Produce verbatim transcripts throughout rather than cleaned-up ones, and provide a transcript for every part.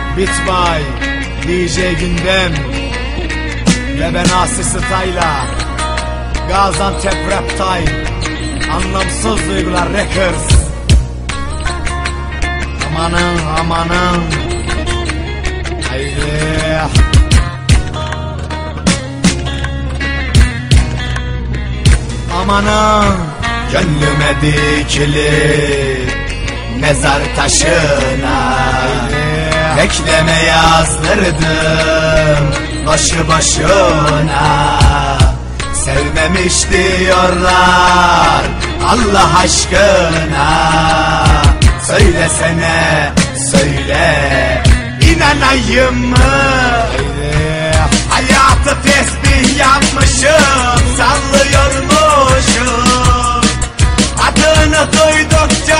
Bitbay, D J Gündem ve ben Asi Style'a Gaziantep Rap Time, Anlamsız Duygular Records. Amanın amanın, haydi. Amanın, gönlüme dikili mezar taşına bekleme yazdırdım başı başına. Sevmemiş diyorlar Allah aşkına. Söylesene söyle, inanayım mı? Hayatı tesbih yapmışım, sallıyormuşum. Adını duydukça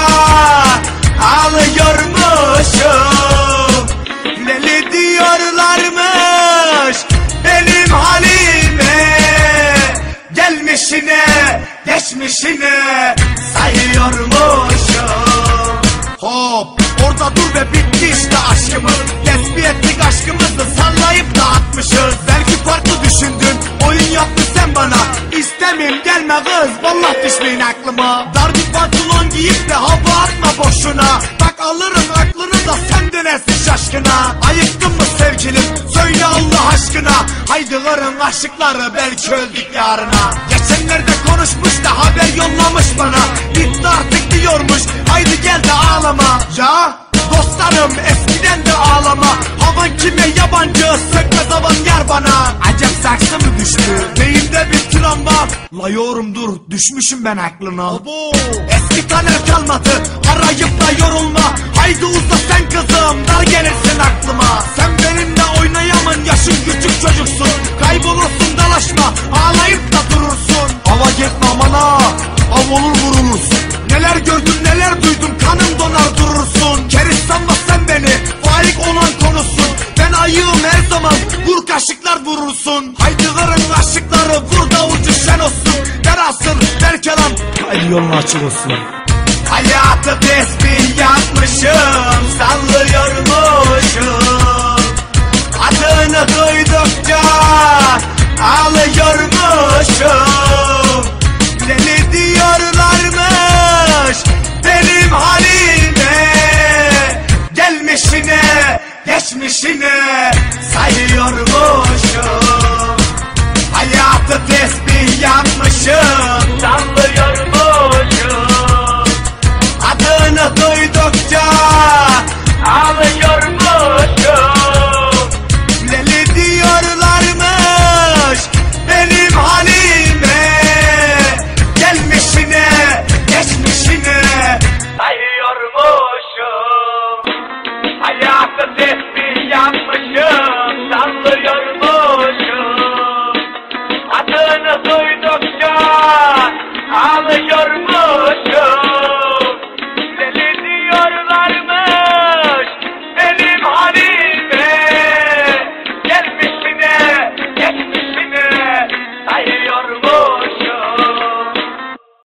ağlıyormuşum. Deli diyorlarmış benim halime, gelmişine geçmişine sayıyormuşum. Hop orada dur ve bitti işte aşkımız. Tesbih ettik aşkımızı, sallayıp dağıtmışız. Belki farklı düşündün, oyun yaptın sen bana. İstemeyim gelme kız, vallahi düşmeyin aklıma. Dar bir pantolon giyip de hava atma boşuna. Bak alırım aklını da sen dönersin şaşkına. Ayıktın mı sevgilim, söyle Allah aşkına. Haydi varın aşıkları, belki öldük yarına. Geçenlerde konuşmuş da haber yollamış bana. Bitti artık diyormuş, haydi gel de ağlama. Ya dostlarım eskiden de ağlama. Havan kime yabancı, sökmez havan yar bana. Acep saksı mı düştü, beyimde bir travma. La yorum dur, düşmüşüm ben aklına. Abo. Eski taner kalmadı, arayıp da yorulma. Haydi uza sen kızım, dar gelirsin aklıma. Sen benimle oynayamın, yaşın küçük çocuksun. Kaybolursun dalaşma, ağlayıp da durursun. Hava gitme amana, av olur vururuz. Neler gördüm neler duydum, kanım donar durursun. Keriz sanma sen beni, faik olan konusun. Ben ayığım her zaman, vur kaşıklar vurursun. Haydi varın aşıkları, vur da ucu şen olsun. Derasın ver kelam, haydi yolun açık olsun. Hayatı tesbih yapmışım, sallıyormuşum. Adını duydukça ağlıyormuşum. Deli diyorlarmış benim halime, gelmişine geçmişine sayıyormuşum. Hayatı tesbih yapmışım,